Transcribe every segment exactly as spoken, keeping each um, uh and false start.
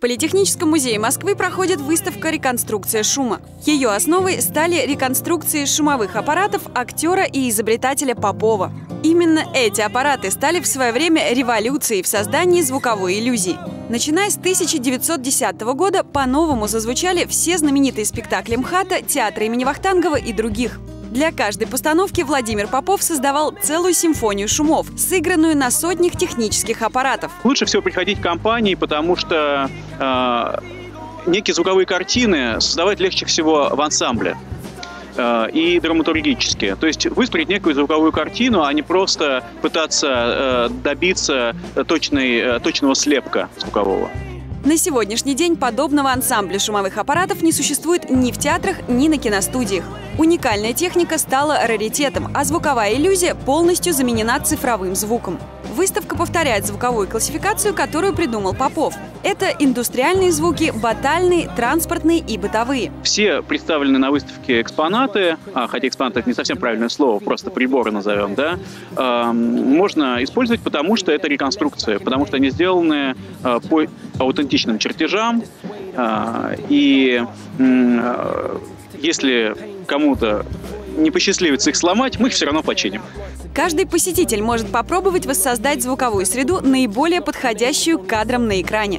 Политехническом музее Москвы проходит выставка «Реконструкция шума». Ее основой стали реконструкции шумовых аппаратов актера и изобретателя Попова. Именно эти аппараты стали в свое время революцией в создании звуковой иллюзии. Начиная с тысяча девятьсот десятого года по-новому зазвучали все знаменитые спектакли МХАТа, театра имени Вахтангова и других. Для каждой постановки Владимир Попов создавал целую симфонию шумов, сыгранную на сотнях технических аппаратов. Лучше всего приходить к компании, потому что э, некие звуковые картины создавать легче всего в ансамбле э, и драматургически. То есть выстроить некую звуковую картину, а не просто пытаться э, добиться точной, э, точного слепка звукового. На сегодняшний день подобного ансамбля шумовых аппаратов не существует ни в театрах, ни на киностудиях. Уникальная техника стала раритетом, а звуковая иллюзия полностью заменена цифровым звуком. Выставка повторяет звуковую классификацию, которую придумал Попов. Это индустриальные звуки, батальные, транспортные и бытовые. Все представлены на выставке экспонаты, а, хотя экспонаты — это не совсем правильное слово, просто приборы назовем, да, э, можно использовать, потому что это реконструкция, потому что они сделаны э, по аутентичным чертежам, э, и э, если кому-то не посчастливится их сломать, мы их все равно починим. Каждый посетитель может попробовать воссоздать звуковую среду, наиболее подходящую к кадрам на экране.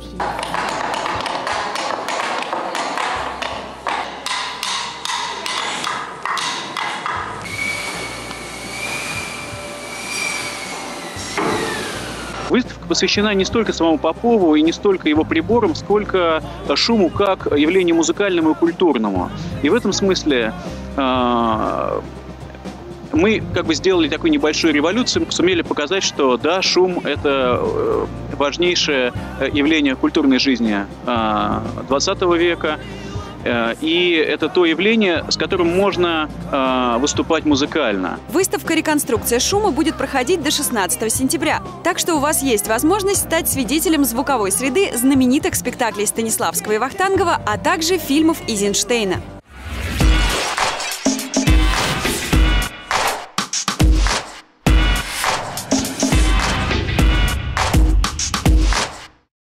Выставка посвящена не столько самому Попову и не столько его приборам, сколько шуму как явлению музыкальному и культурному. И в этом смысле э, мы как бы сделали такую небольшую революцию, сумели показать, что да, шум – это важнейшее явление культурной жизни двадцатого века. И это то явление, с которым можно э, выступать музыкально. Выставка «Реконструкция шума» будет проходить до шестнадцатого сентября. Так что у вас есть возможность стать свидетелем звуковой среды знаменитых спектаклей Станиславского и Вахтангова, а также фильмов Эйзенштейна.